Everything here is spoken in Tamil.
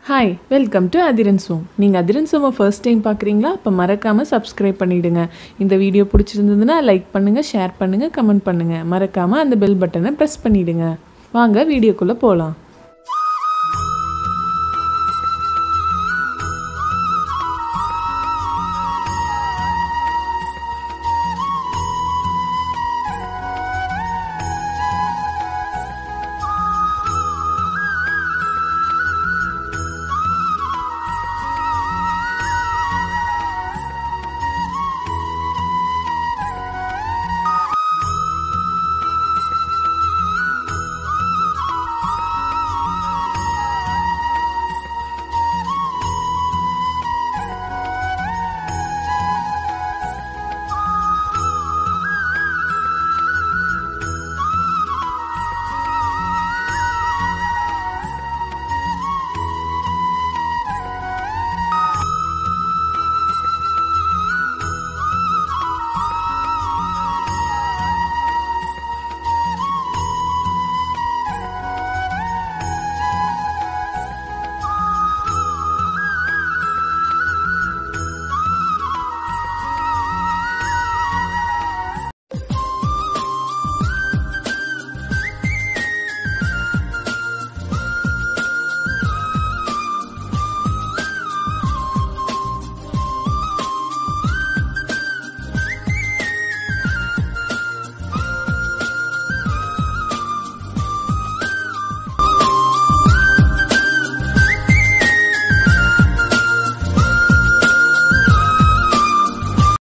ஹாய் வெல்கம் டு அதிரன்ஸ் ஹோம். நீங்கள் அதிரன்ஸ் ஹோமை ஃபர்ஸ்ட் டைம் பார்க்குறீங்களா? அப்போ மறக்காமல் சப்ஸ்கிரைப் பண்ணிவிடுங்க. இந்த வீடியோ பிடிச்சிருந்ததுன்னா லைக் பண்ணுங்கள், ஷேர் பண்ணுங்கள், கமெண்ட் பண்ணுங்கள். மறக்காமல் அந்த பெல் பட்டனை ப்ரெஸ் பண்ணிவிடுங்க. வாங்க வீடியோக்குள்ளே போகலாம்.